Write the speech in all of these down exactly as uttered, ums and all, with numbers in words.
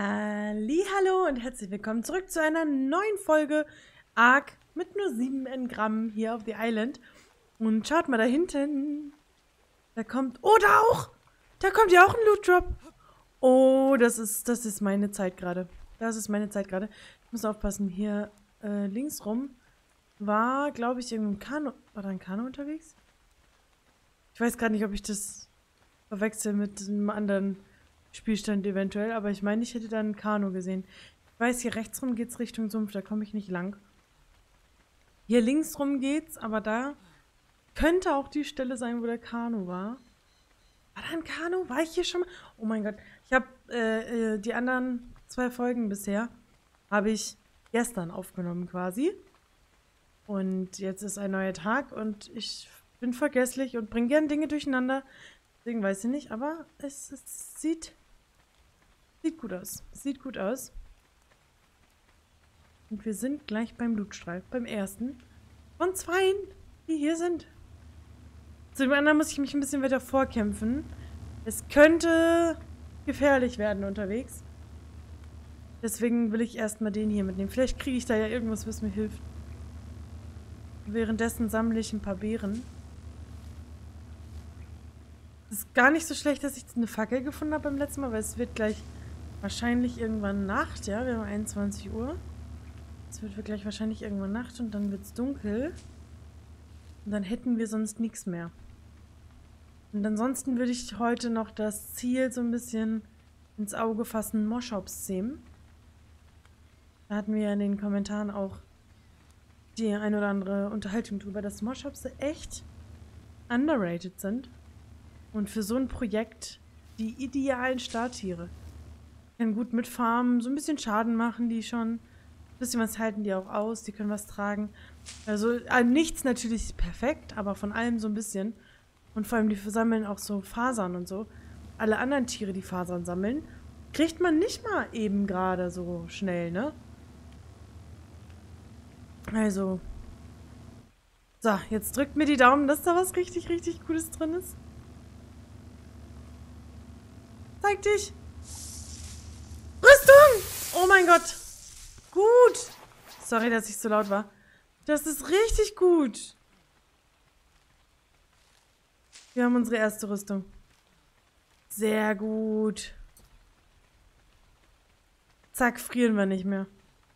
Hallihallo und herzlich willkommen zurück zu einer neuen Folge Ark mit nur sieben Engramm hier auf The Island. Und schaut mal da hinten. Da kommt... Oh, da auch! Da kommt ja auch ein Loot Drop. Oh, das ist, das ist meine Zeit gerade. Das ist meine Zeit gerade. Ich muss aufpassen. Hier äh, links rum war, glaube ich, irgendein Kanu... War da ein Kanu unterwegs? Ich weiß gerade nicht, ob ich das verwechsel mit einem anderen Spielstand eventuell, aber ich meine, ich hätte da ein Kanu gesehen. Ich weiß, hier rechts rum geht's Richtung Sumpf, da komme ich nicht lang. Hier links rum geht's, aber da könnte auch die Stelle sein, wo der Kanu war. War da ein Kanu? War ich hier schon mal? Oh mein Gott. Ich habe äh, äh, die anderen zwei Folgen bisher habe ich gestern aufgenommen quasi. Und jetzt ist ein neuer Tag und ich bin vergesslich und bringe gern Dinge durcheinander. Deswegen weiß ich nicht, aber es, es sieht... Sieht gut aus. Sieht gut aus. Und wir sind gleich beim Lootstreif. Beim ersten. Von zweien, die hier sind. Zu dem anderen muss ich mich ein bisschen weiter vorkämpfen. Es könnte gefährlich werden unterwegs. Deswegen will ich erstmal den hier mitnehmen. Vielleicht kriege ich da ja irgendwas, was mir hilft. Währenddessen sammle ich ein paar Beeren. Es ist gar nicht so schlecht, dass ich eine Fackel gefunden habe beim letzten Mal, weil es wird gleich wahrscheinlich irgendwann Nacht, ja, wir haben einundzwanzig Uhr. Es wird gleich wahrscheinlich irgendwann Nacht und dann wird es dunkel. Und dann hätten wir sonst nichts mehr. Und ansonsten würde ich heute noch das Ziel so ein bisschen ins Auge fassen, Moschops zähmen. Da hatten wir ja in den Kommentaren auch die ein oder andere Unterhaltung drüber, dass Moschops echt underrated sind. Und für so ein Projekt die idealen Starttiere. Können gut mitfarmen, so ein bisschen Schaden machen die schon. Ein bisschen was halten die auch aus, die können was tragen. Also äh, nichts natürlich perfekt, aber von allem so ein bisschen. Und vor allem, die sammeln auch so Fasern und so. Alle anderen Tiere, die Fasern sammeln, kriegt man nicht mal eben gerade so schnell, ne? Also. So, jetzt drückt mir die Daumen, dass da was richtig, richtig Gutes drin ist. Zeig dich! Rüstung! Oh mein Gott! Gut! Sorry, dass ich so laut war. Das ist richtig gut. Wir haben unsere erste Rüstung. Sehr gut. Zack, frieren wir nicht mehr.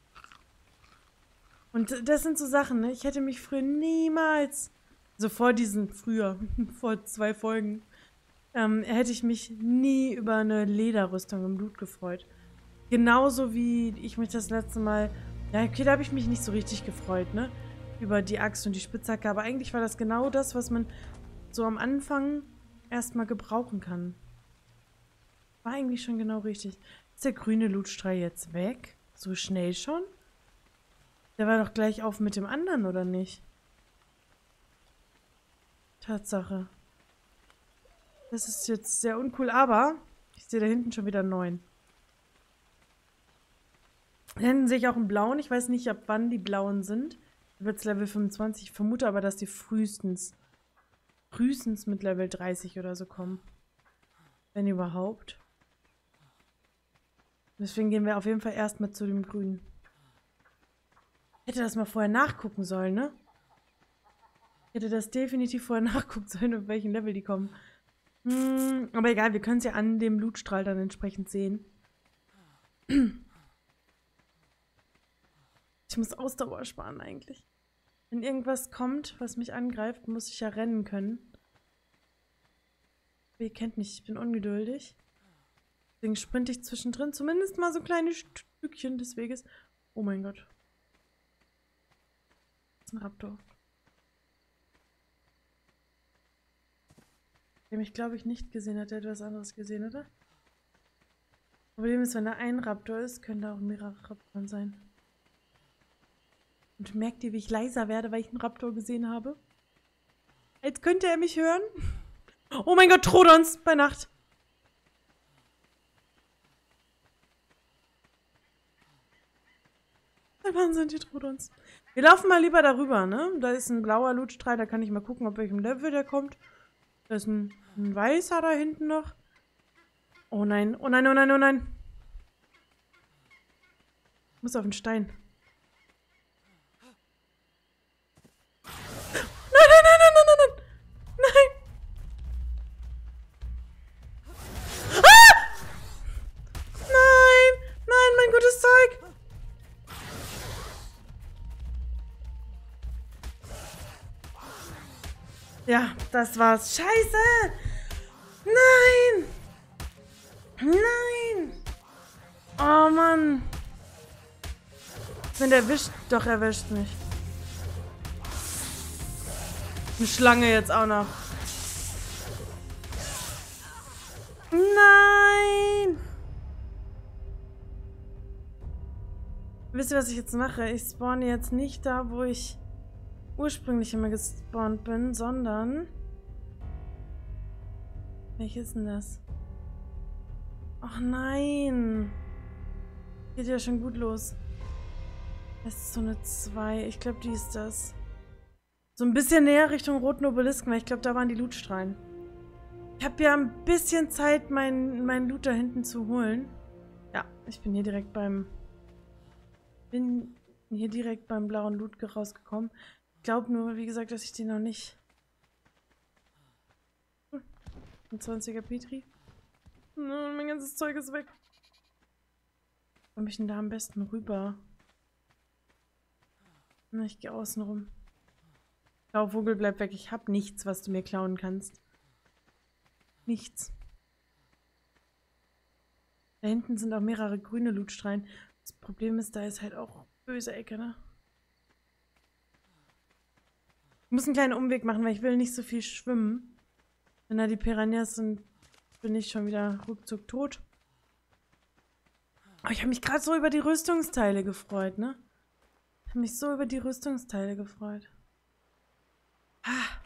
Und das sind so Sachen, ne? Ich hätte mich früher niemals, so vor diesen, früher, vor zwei Folgen, ähm, hätte ich mich nie über eine Lederrüstung im Blut gefreut. Genauso wie ich mich das letzte Mal, ja, okay, da habe ich mich nicht so richtig gefreut, ne? Über die Axt und die Spitzhacke, aber eigentlich war das genau das, was man so am Anfang erstmal gebrauchen kann. War eigentlich schon genau richtig. Ist der grüne Lootstrahl jetzt weg? So schnell schon? Der war doch gleich auf mit dem anderen, oder nicht? Tatsache. Das ist jetzt sehr uncool, aber ich sehe da hinten schon wieder neun. Da hinten sehe ich auch einen blauen. Ich weiß nicht, ab wann die blauen sind. Da wird es Level fünfundzwanzig. Ich vermute aber, dass die frühestens, frühestens mit Level dreißig oder so kommen. Wenn überhaupt. Deswegen gehen wir auf jeden Fall erstmal zu dem grünen. Hätte das mal vorher nachgucken sollen, ne? Hätte das definitiv vorher nachgucken sollen, auf welchen Level die kommen. Hm, aber egal, wir können es ja an dem Lootstrahl dann entsprechend sehen. Ich muss Ausdauer sparen eigentlich. Wenn irgendwas kommt, was mich angreift, muss ich ja rennen können. Aber ihr kennt mich, ich bin ungeduldig. Deswegen sprinte ich zwischendrin zumindest mal so kleine Stückchen des Weges. Oh mein Gott. Das ist ein Raptor. Der mich, glaube ich, nicht gesehen hat. Der hat etwas anderes gesehen, oder? Problem ist, wenn da ein Raptor ist, können da auch mehrere Raptoren sein. Und merkt ihr, wie ich leiser werde, weil ich einen Raptor gesehen habe? Jetzt könnte er mich hören. Oh mein Gott, Trodons bei Nacht. Wann sind die Trodons? Wir laufen mal lieber darüber, ne? Da ist ein blauer Lootstrahl, da kann ich mal gucken, auf welchem Level der kommt. Da ist ein, ein weißer da hinten noch. Oh nein, oh nein, oh nein, oh nein. muss auf den Stein. Nein, nein, nein, nein, nein, nein, nein! Nein! Ah! Nein! Nein, mein gutes Zeug! Ja, das war's. Scheiße! Nein! Nein! Oh Mann! Wenn der erwischt, doch erwischt mich. Eine Schlange jetzt auch noch. Nein! Wisst ihr, was ich jetzt mache? Ich spawne jetzt nicht da, wo ich ursprünglich immer gespawnt bin, sondern... Welches ist denn das? Ach nein! Geht ja schon gut los. Das ist so eine zwei. Ich glaube, die ist das. So ein bisschen näher Richtung Roten Obelisken, weil ich glaube, da waren die Lootstrahlen. Ich habe ja ein bisschen Zeit, meinen mein Loot da hinten zu holen. Ja, ich bin hier direkt beim... Bin hier direkt beim blauen Loot rausgekommen. Ich glaube nur, wie gesagt, dass ich den noch nicht... Hm, ein zwanziger Petri. Nein, mein ganzes Zeug ist weg. Wo komme ich denn da am besten rüber? Na, ich gehe außen rum. Vogel, bleib weg. Ich habe nichts, was du mir klauen kannst. Nichts. Da hinten sind auch mehrere grüne Lootstrahlen. Das Problem ist, da ist halt auch böse Ecke, ne? Ich muss einen kleinen Umweg machen, weil ich will nicht so viel schwimmen. Wenn da die Piranhas sind, bin ich schon wieder ruckzuck tot. Oh, ich habe mich gerade so über die Rüstungsteile gefreut, ne? Ich habe mich so über die Rüstungsteile gefreut. Ah.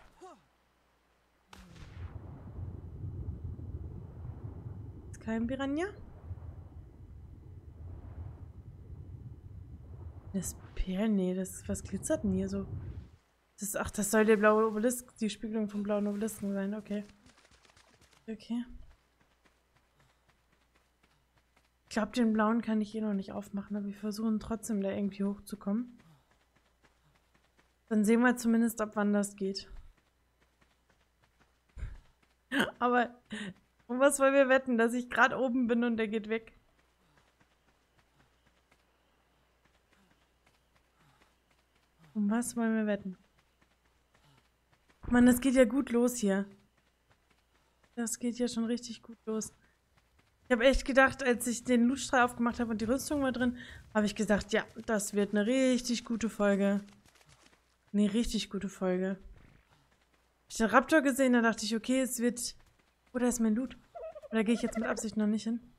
Ist kein Piranha? Das Perl, nee, das, was glitzert denn hier so? Das, ach, das soll der blaue Obelisk, die Spiegelung vom blauen Obelisken sein, okay. Okay. Ich glaube, den blauen kann ich eh noch nicht aufmachen, aber wir versuchen trotzdem da irgendwie hochzukommen. Dann sehen wir zumindest, ab wann das geht. Aber um was wollen wir wetten, dass ich gerade oben bin und der geht weg? Um was wollen wir wetten? Mann, das geht ja gut los hier. Das geht ja schon richtig gut los. Ich habe echt gedacht, als ich den Lootstrahl aufgemacht habe und die Rüstung war drin, habe ich gesagt, ja, das wird eine richtig gute Folge. Eine richtig gute Folge. Ich habe den Raptor gesehen, da dachte ich, okay, es wird... Oder ist mein Loot? Oder gehe ich jetzt mit Absicht noch nicht hin?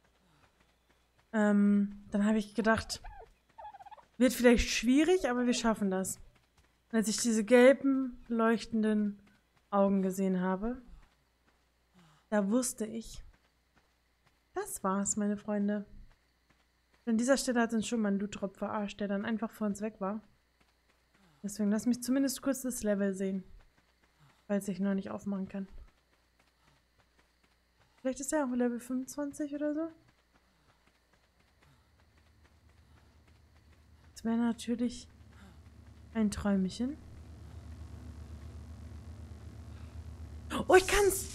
Ähm, dann habe ich gedacht, wird vielleicht schwierig, aber wir schaffen das. Und als ich diese gelben, leuchtenden Augen gesehen habe, da wusste ich, das war's, meine Freunde. An dieser Stelle hat uns schon mal ein Loot-Drop verarscht, der dann einfach vor uns weg war. Deswegen lass mich zumindest kurz das Level sehen. Falls ich noch nicht aufmachen kann. Vielleicht ist er auch Level fünfundzwanzig oder so. Das wäre natürlich ein Träumchen. Oh, ich kann's!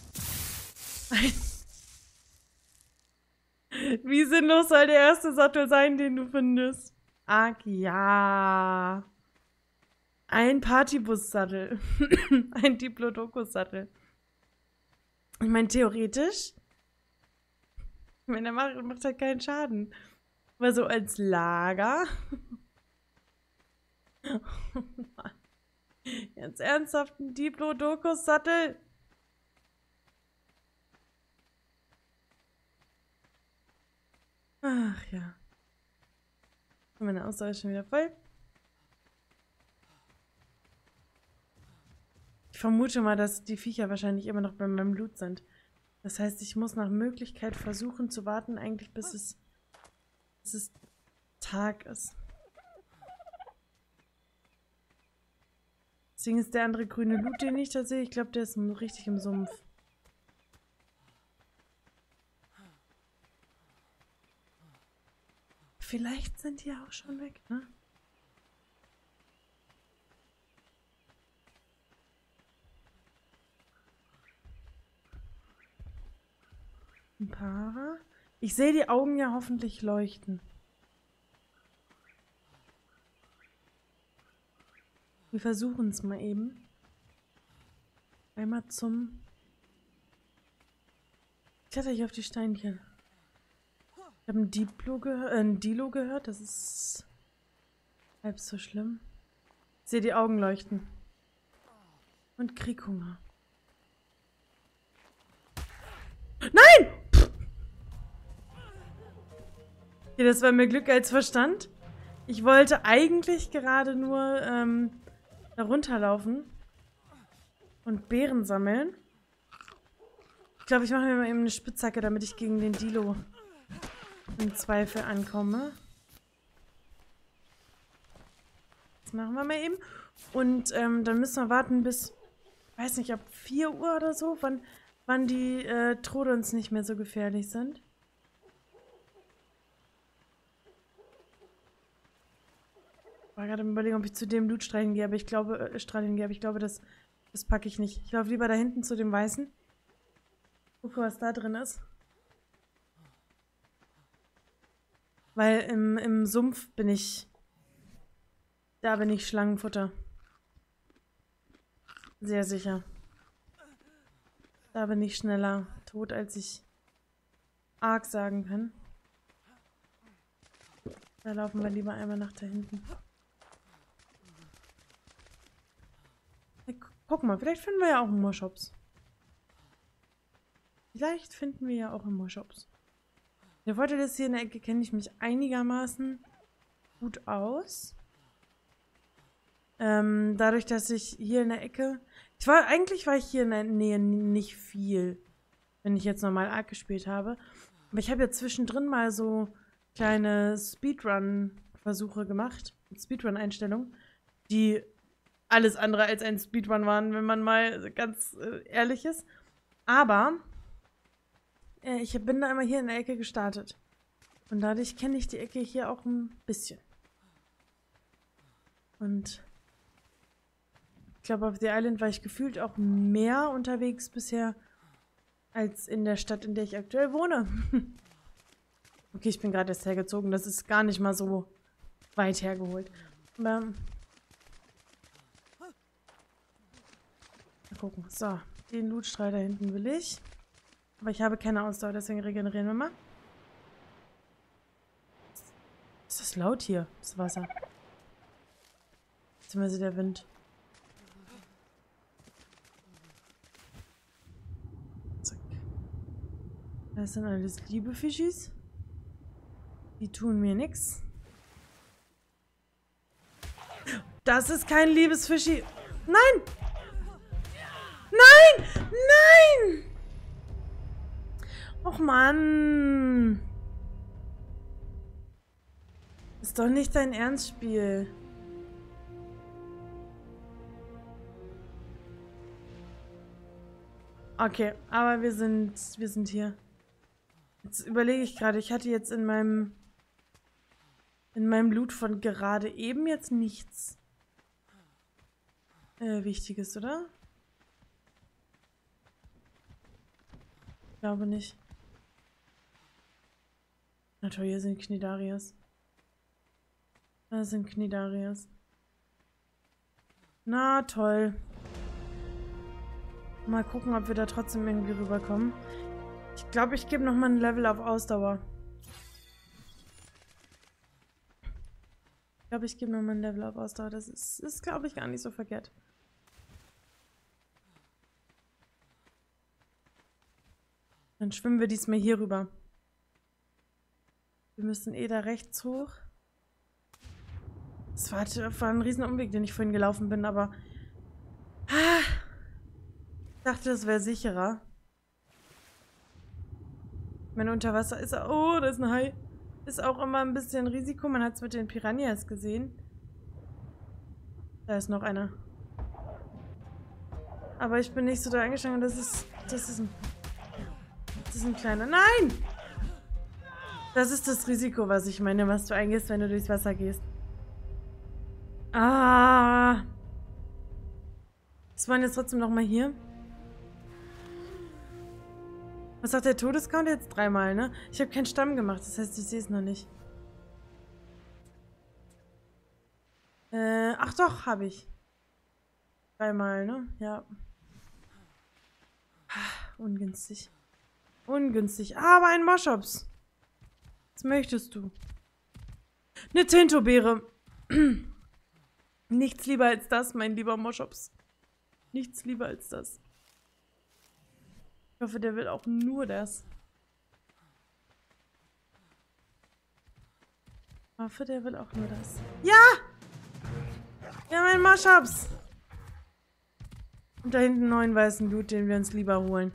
Wie sinnlos soll der erste Sattel sein, den du findest? Ach ja. Ein Partybus-Sattel. Ein Diplodocus-Sattel. Ich meine, theoretisch. Ich meine, der macht, macht halt keinen Schaden. Aber so als Lager. Oh Mann. Jetzt ernsthaft ein Diplodocus-Sattel. Ach ja. Meine Ausdauer ist schon wieder voll. Ich vermute mal, dass die Viecher wahrscheinlich immer noch bei meinem Loot sind. Das heißt, ich muss nach Möglichkeit versuchen zu warten, eigentlich bis es, bis es Tag ist. Deswegen ist der andere grüne Loot, den ich da sehe, ich glaube, der ist richtig im Sumpf. vielleicht sind die auch schon weg, ne? Ein paar. Ich sehe die Augen ja hoffentlich leuchten. Wir versuchen es mal eben. Einmal zum... Kletter ich auf die Steinchen. Ich habe ein Diplo gehört, äh, ein Dilo gehört. Das ist halb so schlimm. Ich sehe die Augen leuchten. Und krieg Hunger. Nein! Okay, das war mehr Glück als Verstand. Ich wollte eigentlich gerade nur ähm, da runterlaufen und Beeren sammeln. Ich glaube, ich mache mir mal eben eine Spitzhacke, damit ich gegen den Dilo im Zweifel ankomme. Das machen wir mal eben. Und ähm, dann müssen wir warten bis, weiß nicht, ab vier Uhr oder so, wann, wann die äh, Trodons nicht mehr so gefährlich sind. Ich war gerade im Überlegen, ob ich zu dem Blutstrahlen gehe, aber ich glaube, äh, Strahlen gehe, aber ich glaube, das, das packe ich nicht. Ich laufe lieber da hinten zu dem Weißen. Gucke, was da drin ist. Weil im, im Sumpf bin ich... Da bin ich Schlangenfutter. Sehr sicher. Da bin ich schneller tot, als ich arg sagen kann. Da laufen wir lieber einmal nach da hinten. Hey, guck mal, vielleicht finden wir ja auch Moorshops. Vielleicht finden wir ja auch Moorshops. Der Vorteil ist, hier in der Ecke kenne ich mich einigermaßen gut aus. Ähm, dadurch, dass ich hier in der Ecke... Ich war, eigentlich war ich hier in der Nähe nicht viel, wenn ich jetzt normal Ark gespielt habe. Aber ich habe ja zwischendrin mal so kleine Speedrun-Versuche gemacht. Speedrun-Einstellungen, die alles andere als ein Speedrun waren, wenn man mal ganz äh, ehrlich ist. Aber äh, ich bin da immer hier in der Ecke gestartet. Und dadurch kenne ich die Ecke hier auch ein bisschen. Und ich glaube, auf The Island war ich gefühlt auch mehr unterwegs bisher als in der Stadt, in der ich aktuell wohne. Okay, ich bin gerade erst hergezogen. Das ist gar nicht mal so weit hergeholt. Aber mal gucken. So, den Lootstrahl da hinten will ich. Aber ich habe keine Ausdauer, deswegen regenerieren wir mal. Ist das laut hier, das Wasser? Beziehungsweise der Wind. Zack. Das sind alles liebe Fischis. Die tun mir nichts. Das ist kein liebes Fischi. Nein! Nein! Nein! Och Mann! Ist doch nicht dein Ernstspiel. Okay, aber wir sind, wir sind hier. Jetzt überlege ich gerade, ich hatte jetzt in meinem in meinem Loot von gerade eben jetzt nichts äh, Wichtiges, oder? Ich glaube nicht. Na toll, hier sind Cnidarias. Da sind Cnidarias. Na toll. Mal gucken, ob wir da trotzdem irgendwie rüberkommen. Ich glaube, ich gebe nochmal ein Level auf Ausdauer. Ich glaube, ich gebe nochmal ein Level auf Ausdauer. Das ist, ist glaube ich, gar nicht so verkehrt. Dann schwimmen wir diesmal hier rüber. Wir müssen eh da rechts hoch. Das war, das war ein riesen Umweg, den ich vorhin gelaufen bin, aber... Ah, ich dachte, das wäre sicherer. Mein Unterwasser ist... Oh, da ist ein Hai. Ist auch immer ein bisschen Risiko. Man hat es mit den Piranhas gesehen. Da ist noch einer. Aber ich bin nicht so da eingestanden. Das ist... Das ist ein... Das ist ein kleiner... Nein! Das ist das Risiko, was ich meine, was du eingehst, wenn du durchs Wasser gehst. Ah. Das waren jetzt trotzdem noch mal hier. Was sagt der Todescount jetzt? Dreimal, ne? Ich habe keinen Stamm gemacht, das heißt, ich sehe es noch nicht. Äh, ach doch, habe ich. Dreimal, ne? Ja. Ungünstig. Ungünstig. Aber ein Moschops. Was möchtest du? Eine Tintobeere. Nichts lieber als das, mein lieber Moschops. Nichts lieber als das. Ich hoffe, der will auch nur das. Ich hoffe, der will auch nur das. Ja! Ja, mein Moschops! Und da hinten einen neuen weißen Loot, den wir uns lieber holen.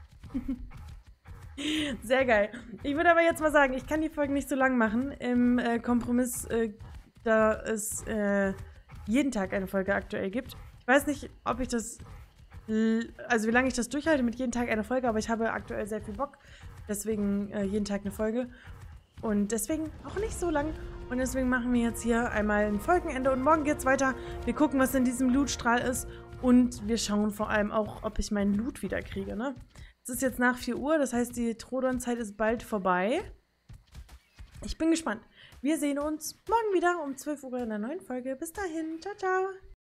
Sehr geil. Ich würde aber jetzt mal sagen, ich kann die Folgen nicht so lang machen. Im äh, Kompromiss, äh, da es äh, jeden Tag eine Folge aktuell gibt. Ich weiß nicht, ob ich das... Also wie lange ich das durchhalte mit jeden Tag eine Folge, aber ich habe aktuell sehr viel Bock. Deswegen äh, jeden Tag eine Folge. Und deswegen auch nicht so lang. Und deswegen machen wir jetzt hier einmal ein Folgenende. Und morgen geht's weiter. Wir gucken, was in diesem Lootstrahl ist. Und wir schauen vor allem auch, ob ich meinen Loot wieder kriege, ne? Es ist jetzt nach vier Uhr, das heißt, die Trodon-Zeit ist bald vorbei. Ich bin gespannt. Wir sehen uns morgen wieder um zwölf Uhr in der neuen Folge. Bis dahin. Ciao, ciao.